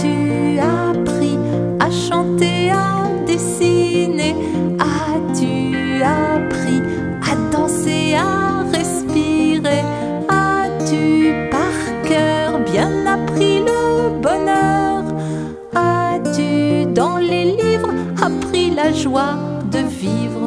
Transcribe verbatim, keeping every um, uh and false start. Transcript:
As-tu appris à chanter, à dessiner? As-tu appris à danser, à respirer? As-tu par cœur bien appris le bonheur? As-tu dans les livres appris la joie de vivre?